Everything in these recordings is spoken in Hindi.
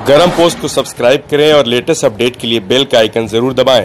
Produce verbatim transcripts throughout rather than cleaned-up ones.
गरम पोस्ट को सब्सक्राइब करें और लेटेस्ट अपडेट के लिए बेल का आइकन जरूर दबाएं।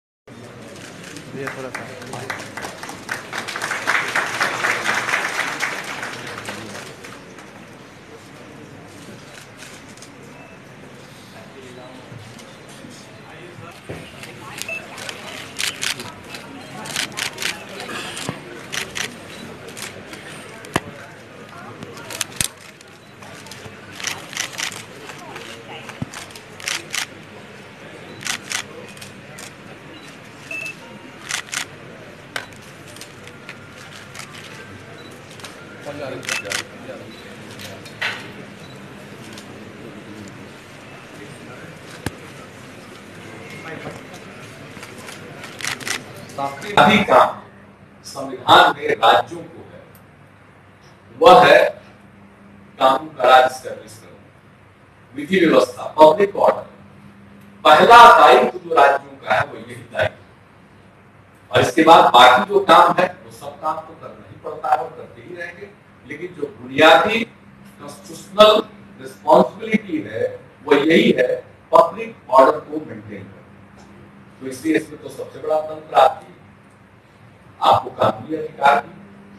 अभी काम संविधान में राज्यों को है, वह है कानून का राज स्टैब्लिश करना, विधि व्यवस्था, पब्लिक ऑर्डर। पहला दायित्व जो राज्यों का है वो यही दायित्व, और इसके बाद बाकी जो काम है वो सब काम तो करना ही पड़ता है और करते ही रहेंगे, लेकिन जो बुनियादी कॉन्स्टिट्यूशनल रिस्पॉन्सिबिलिटी है वो यही है पब्लिक ऑर्डर को मेंटेन करना। तो इसलिए इसमें तो सबसे बड़ा तंत्र आपकी आपको कानूनी अधिकार दी,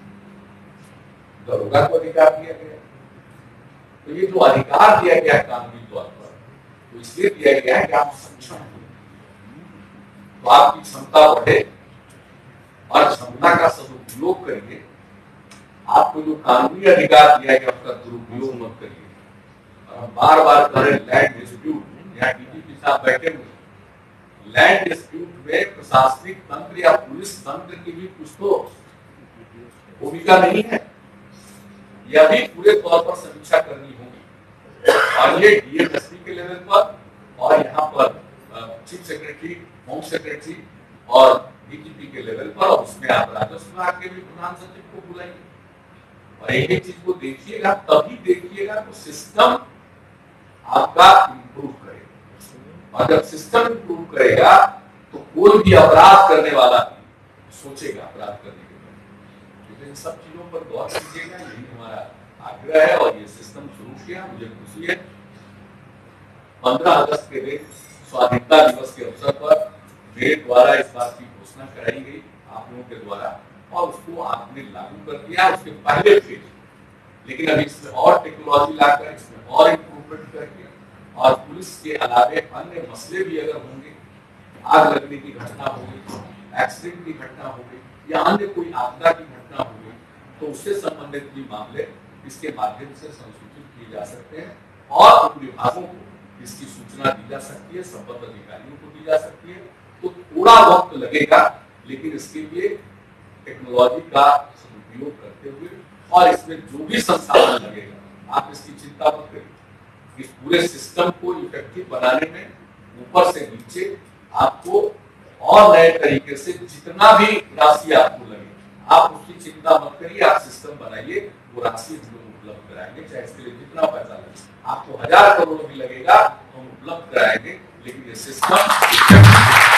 दरोगा को अधिकार दिया गया। तो ये जो अधिकार दिया गया कानूनी तौर पर, तो इसलिए दिया गया है कि आप सक्षम हो, तो आपकी क्षमता बढ़े और क्षमता का सदुपयोग करिए। आपको जो कानूनी अधिकार दिया गया उसका दुरुपयोग मत करिए। और हम बार बार कह रहे लैंड डिस्प्यूट, यहाँ डीजीपी साहब बैठे हुए, लैंड डिस्प्यूट में प्रशासनिक तंत्र या पुलिस तंत्र की भी कुछ तो भूमिका नहीं है, यह भी पूरे तौर पर समीक्षा करनी होगी। और ये डीएमएसपी के लेवल पर और यहाँ पर चीफ सेक्रेटरी, होम सेक्रेटरी और डीजीपी के लेवल पर, और उसमें आप राजस्व विभाग के भी प्रधान सचिव को बुलाइए और एक एक चीज को देखिएगा, तभी देखिएगा तो सिस्टम आपका इम्प्रूव करेगा। और जब सिस्टम इम्प्रूव करेगा तो कोई भी अपराध करने वाला सोचेगा अपराध करने के बाद। तो इन सब चीजों पर गौर कीजिएगा, यही हमारा आग्रह है। और ये सिस्टम शुरू किया, मुझे खुशी है। पंद्रह अगस्त के दिन स्वाधीनता दिवस के अवसर पर मेरे द्वारा इस बात की घोषणा कराई गई आप लोगों के द्वारा, और उसको आपने लागू कर दिया उसके पहले फेज। लेकिन अभी इसमें और टेक्नोलॉजी लाकर इसमें और इम्प्रूवमेंट करके, और पुलिस के अलावे अन्य मसले भी अगर होंगे, आग लगने की घटना हो गई, एक्सीडेंट की घटना हो गई या अन्य कोई आपदा की घटना हो गई, तो उससे संबंधित भी मामले इसके माध्यम से संसूचित किए जा सकते हैं और उन विभागों को इसकी सूचना दी जा सकती है, संबद्ध अधिकारियों को दी जा सकती है। तो थोड़ा वक्त लगेगा, लेकिन इसके लिए टेक्नोलॉजी का सदुपयोग करते हुए और इसमें जो भी संसाधन लगेगा, आप इसकी चिंता मत करिए। इस पूरे सिस्टम को इफेक्टिव बनाने में ऊपर से नीचे आपको और नए तरीके से जितना भी राशि आपको लगे, आप उसकी चिंता मत करिए। आप सिस्टम बनाइए, वो राशि हम लोग उपलब्ध कराएंगे, चाहे इसके लिए जितना पैसा लगे। आपको हजार करोड़ भी लगेगा तो हम उपलब्ध कराएंगे, लेकिन ये सिस्टम